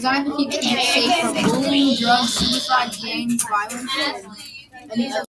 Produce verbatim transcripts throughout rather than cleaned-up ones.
designed to keep kids safe from bullying, drugs, suicide, gangs, violence, and any other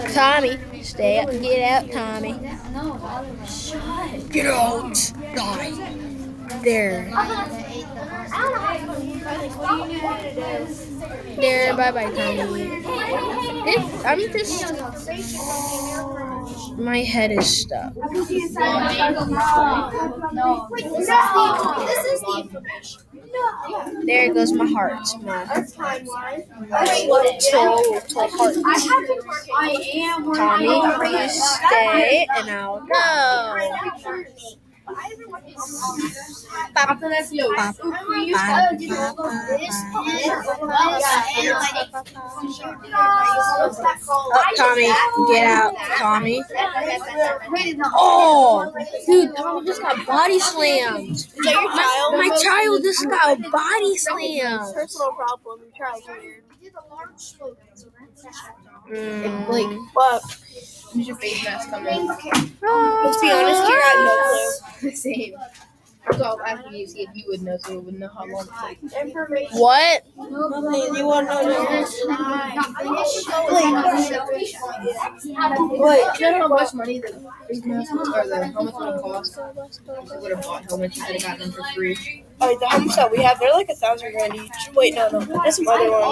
Tommy, stay up and get out, Tommy. Get out, die. There. There, bye bye, Tommy. It, I'm just. My head is stuck. This is the information. There goes my heart. My total heart. Tommy, please stay, and I'll go. After that, yo, we used to do this. Oh, Tommy, get out, Tommy. Oh, dude, Tommy just got body slammed. Is that your child? My child just got body slammed. Personal problem. Your child's weird. Mm. Like, what? Who's your face mask coming? Let's be honest, here, I have no clue. Same. So I was asking you to see if you would know, so we would know how long it takes. Information. What? Nothing. You want to know yours? Wait, do you know how much money the face mask or the helmets would have cost? If you would have bought helmets, you could have gotten them for free. Oh, the helmets that we have, they're like a thousand grand each. Wait, no, no. There's some other ones.